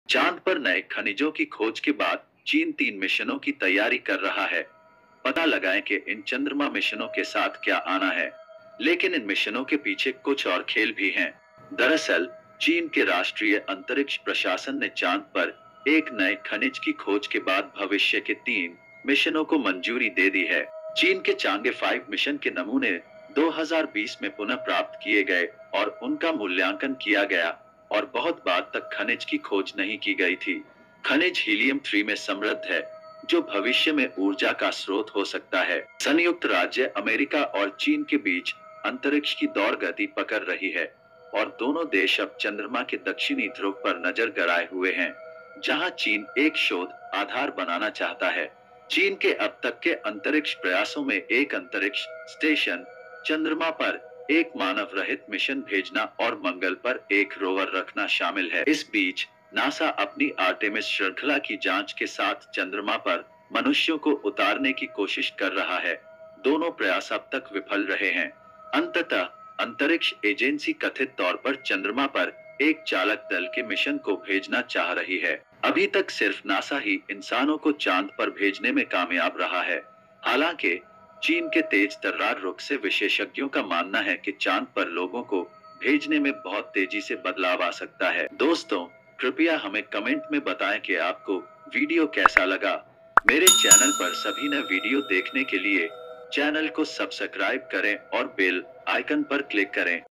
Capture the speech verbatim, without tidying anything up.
चांद पर नए खनिजों की खोज के बाद चीन तीन मिशनों की तैयारी कर रहा है। पता लगाएं कि इन चंद्रमा मिशनों के साथ क्या आना है। लेकिन इन मिशनों के पीछे कुछ और खेल भी हैं। दरअसल चीन के राष्ट्रीय अंतरिक्ष प्रशासन ने चांद पर एक नए खनिज की खोज के बाद भविष्य के तीन मिशनों को मंजूरी दे दी है। चीन के चांगे फाइव मिशन के नमूने दो हज़ार बीस में पुनः प्राप्त किए गए और उनका मूल्यांकन किया गया और बहुत बाद तक खनिज की खोज नहीं की गई थी। खनिज हीलियम थ्री में समृद्ध है, जो भविष्य में ऊर्जा का स्रोत हो सकता है। संयुक्त राज्य अमेरिका और चीन के बीच अंतरिक्ष की दौड़ गति पकड़ रही है और दोनों देश अब चंद्रमा के दक्षिणी ध्रुव पर नजर गड़ाए हुए हैं, जहां चीन एक शोध आधार बनाना चाहता है। चीन के अब तक के अंतरिक्ष प्रयासों में एक अंतरिक्ष स्टेशन, चंद्रमा पर एक मानव रहित मिशन भेजना और मंगल पर एक रोवर रखना शामिल है। इस बीच नासा अपनी आर्टेमिस श्रृंखला की जांच के साथ चंद्रमा पर मनुष्यों को उतारने की कोशिश कर रहा है। दोनों प्रयास अब तक विफल रहे हैं। अंततः अंतरिक्ष एजेंसी कथित तौर पर चंद्रमा पर एक चालक दल के मिशन को भेजना चाह रही है। अभी तक सिर्फ नासा ही इंसानों को चांद पर भेजने में कामयाब रहा है। हालांकि चीन के तेज तर्रार रुख से विशेषज्ञों का मानना है कि चांद पर लोगों को भेजने में बहुत तेजी से बदलाव आ सकता है। दोस्तों, कृपया हमें कमेंट में बताएं कि आपको वीडियो कैसा लगा। मेरे चैनल पर सभी नए वीडियो देखने के लिए चैनल को सब्सक्राइब करें और बेल आइकन पर क्लिक करें।